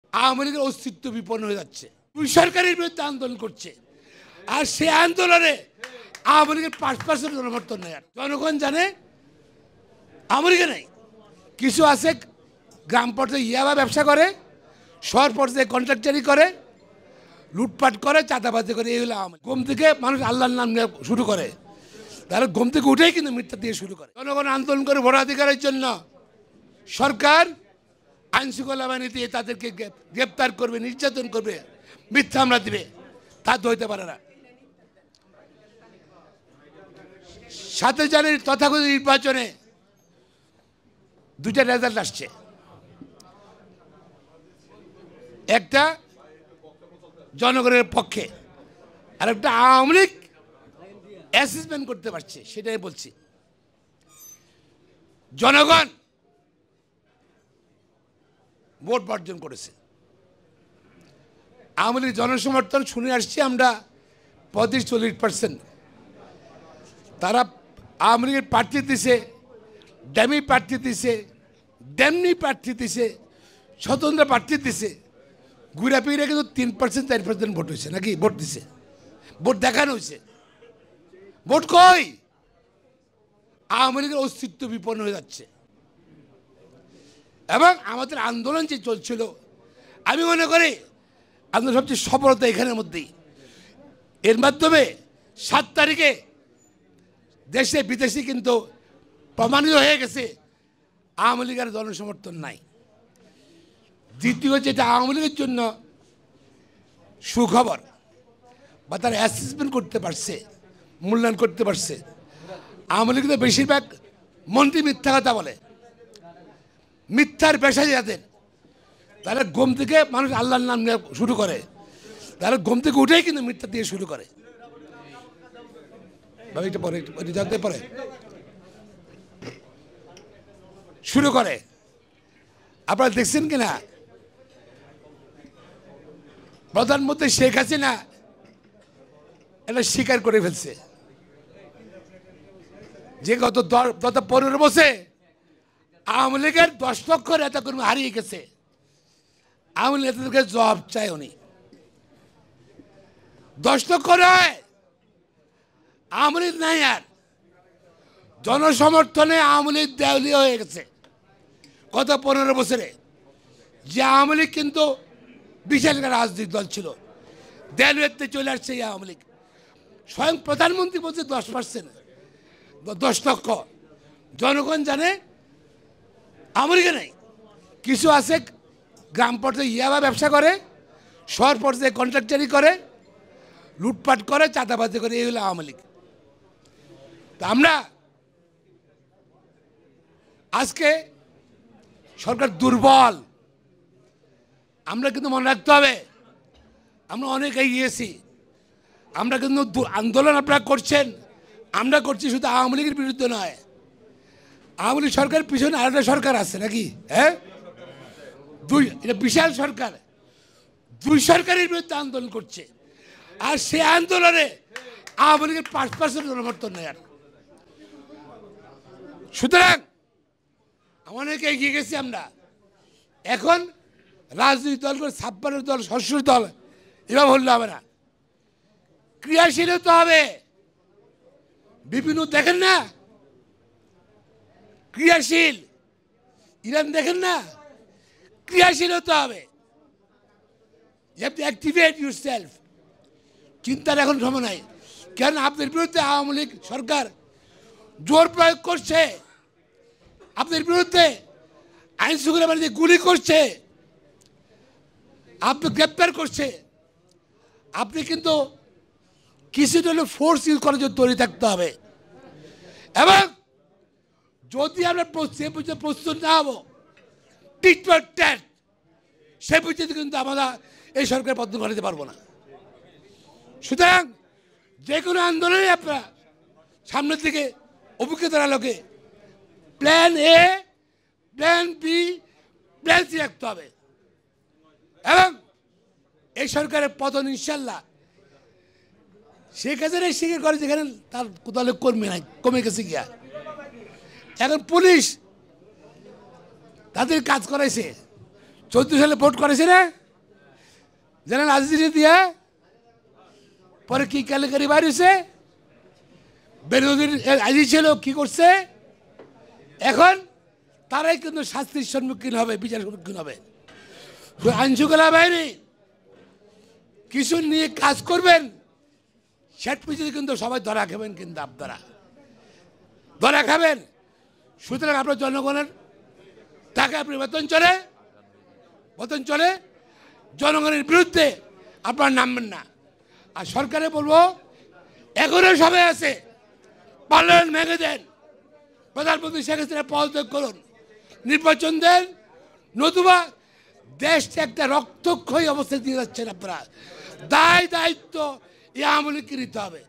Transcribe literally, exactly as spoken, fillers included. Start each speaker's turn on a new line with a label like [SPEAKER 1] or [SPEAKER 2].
[SPEAKER 1] আওয়ামী লীগের অস্তিত্ব বিপন্ন হয়ে যাচ্ছে। দুই সরকারের বিরুদ্ধে আন্দোলন করছে, আর সে আন্দোলনে আওয়ামী লীগের পাঁচ পার্সেন্ট জনসমর্থন নেই। জনগণ জানে আওয়ামী লীগে নেই। কিছু আছে গ্রাম পর্যায়ে ইয়াবা ব্যবসা করে, শহর পর্যায়ে কন্ট্রাক্টারি করে, লুটপাট করে, চাঁদাবাজি করে। এই হলো আওয়ামী লীগ। ঘুম থেকে মানুষ আল্লাহর নাম নিয়ে শুরু করে, তাহলে ঘুম থেকে উঠেই কিন্তু মিথ্যা দিয়ে শুরু করে। জনগণ আন্দোলন করে ভোটাধিকারের জন্য সরকার আইন শৃঙ্খলা বাহিনী দিয়ে তাদেরকে গ্রেপ্তার করবে, নির্যাতন করবে, মিথ্যা হামলা দিবে, তা তো হইতে পারে না। সাতই জানুয়ারি তথাকথিত নির্বাচনে দুইটা রেজাল্ট আসছে। একটা জনগণের পক্ষে, আর একটা আওয়ামী লীগ অ্যাসেসমেন্ট করতে পারছে। সেটাই বলছি, জনগণ ভোট বর্জন করেছে। আওয়ামী লীগ জনসমর্থন শুনে আসছি আমরা পঁয়ত্রিশ চল্লিশ পার্সেন্ট। তারা আওয়ামী লীগের প্রার্থী দিছে, ড্যামি প্রার্থী দিছে, ড্যামনি প্রার্থী দিছে, স্বতন্ত্র প্রার্থী দিছে। ঘুরা পিড়ে কিন্তু তিন পার্সেন্ট চার পার্সেন্ট ভোট হয়েছে, নাকি ভোট দিছে, ভোট দেখানো হয়েছে। ভোট কই? আওয়ামী লীগের অস্তিত্ব বিপন্ন হয়ে যাচ্ছে। এবং আমাদের আন্দোলন যে চলছিল, আমি মনে করি আমাদের সবচেয়ে সফলতা এখানের মধ্যেই। এর মাধ্যমে সাত তারিখে দেশে বিদেশে কিন্তু প্রমাণিত হয়ে গেছে আওয়ামী লীগের জনসমর্থন নাই। দ্বিতীয় যেটা আওয়ামী লীগের জন্য সুখবর, বা তারা অ্যাসেসমেন্ট করতে পারছে, মূল্যায়ন করতে পারছে। আওয়ামী লীগ তো বেশিরভাগ মন্ত্রী মিথ্যা কথা বলে, মিথ্যার পেশায় যাদের, তারা ঘুম থেকে মানুষ আল্লাহর নাম নিয়ে শুরু করে, তারা ঘুম থেকে উঠেই কিন্তু মিথ্যা দিয়ে শুরু করে। পরে যাতে পরে শুরু করে। আপনারা দেখছেন কিনা, প্রধানমন্ত্রী শেখ হাসিনা এটা স্বীকার করে ফেলছে যে গত গত পনেরো বছরে আওয়ামী লীগের দশ লক্ষ নেতা কর্মী হারিয়ে গেছে। আওয়ামী নেতাদেরকে জবাব চায় উনি। দশ লক্ষ নয়, আওয়ামী লীগ নাই আর। জনসমর্থনে আওয়ামী লীগ দেউলিয়া হয়ে গেছে গত পনেরো বছরে। যে আওয়ামী লীগ কিন্তু বিশাল একটা রাজনৈতিক দল ছিল, দেউলিয়াতে চলে আসছে এই আওয়ামী লীগ। স্বয়ং প্রধানমন্ত্রী বলছে দশ পার্সেন্ট, দশ লক্ষ। জনগণ জানে আওয়ামী লীগে নেই। কিছু আছে গ্রাম পর্যায়ে ইয়াবা ব্যবসা করে, শহর পর্যায়ে কন্ট্রাক্টারি করে, লুটপাট করে, চাঁদাবাজি করে। এই হলো আওয়ামী লীগ। তা আমরা আজকে সরকার দুর্বল, আমরা কিন্তু মনে রাখতে হবে আমরা অনেক এগিয়েছি। আমরা কিন্তু আন্দোলন আপনারা করছেন, আমরা করছি শুধু আওয়ামী লীগের বিরুদ্ধে নয়। আওয়ামী লীগ সরকারের পিছনে আরেকটা সরকার আছে, নাকি? হ্যাঁ, দুই, এটা বিশাল সরকার, দুই সরকারের বিরুদ্ধে আন্দোলন করছে, আর সে আন্দোলনে আওয়ামী লীগের পাঁচ পার্সেন্ট জনসমর্থন নেই। আর সুতরাং অনেকে এগিয়ে গেছি আমরা। এখন রাজনৈতিক দল করে ছাপ্পান্ন দল, সশস্ত্র দল এভাবে হলে হবে না, ক্রিয়াশীল হতে হবে। বিভিন্ন দেখেন না, ক্রিয়াশীল। ইরান দেখেন না, ক্রিয়াশীল হতে হবে। You have to activate yourself. চিন্তার এখন সময় নাই। কেন আপনার বিরুদ্ধে আওয়ামী লীগ সরকার জোর প্রয়োগ করছে, আপনার বিরুদ্ধে আইন শৃঙ্খলা বাহিনী গুলি করছে, আপনি গ্রেপ্তার করছে। আপনি কিন্তু কিছুটা হলে ফোর্স ইউজ করার জন্য তৈরি থাকতে হবে। এবং যদি আমরা সে পর্যন্ত প্রস্তুত না হবো, টিট ফর ট্যাট, সে পর্যন্ত কিন্তু আমরা এই সরকার পতন ঘটাতে পারবো না। সুতরাং যে কোনো আন্দোলনে আপনারা সামনের দিকে অভিজ্ঞতার আলোকে plan A, plan B, plan C রাখতে হবে। এবং এই সরকারের পতন ইনশাল্লাহ শেখ হাসিনা স্বীকার করে যেখানে তার দলের কর্মী নাই, কমে গেছে গিয়া। এখন পুলিশ তাদের কাজ করাইছে, চোদ্দ সালে ভোট করেছে না। জেনারেল আজিজে দিয়ে পরে কি কেলেঙ্কারি বাইর হয়েছে, বেরোদিন আজি ছিল কি করছে, এখন তারাই কিন্তু শাস্তির সম্মুখীন হবে, বিচারের সম্মুখীন হবে। আইনশৃঙ্খলা বাহিনী কিছু নিয়ে কাজ করবেন, শেষ পর্যন্ত কিন্তু সবাই ধরা খাবেন, কিন্তু আপনারা ধরা খাবেন। সুতরাং আপনার জনগণের টাকা আপনি বেতন চলে বেতন চলে জনগণের বিরুদ্ধে আপনারা নামবেন না। আর সরকারে বলবো এখনো সবাই আছে, পার্লামেন্ট ভেঙে দেন, প্রধানমন্ত্রী শেখ হাসিনা পদত্যাগ করুন, নির্বাচন দেন, নতুবা দেশটা একটা রক্তক্ষয়ী অবস্থায় দিয়ে যাচ্ছেন আপনারা। দায় দায়িত্ব এই আওয়ামী লীগকে নিতে হবে।